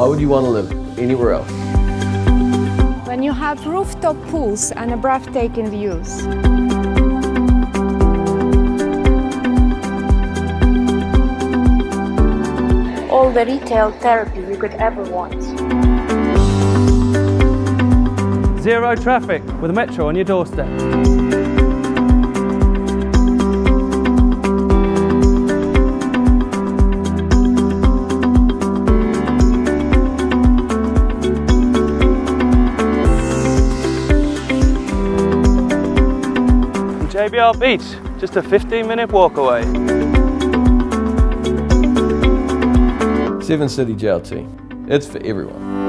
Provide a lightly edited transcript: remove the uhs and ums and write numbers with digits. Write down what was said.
would you want to live anywhere else? When you have rooftop pools and a breathtaking views. All the retail therapy you could ever want. Zero traffic with a metro on your doorstep. JBR Beach, just a 15-minute walk away. Seven City JLT. It's for everyone.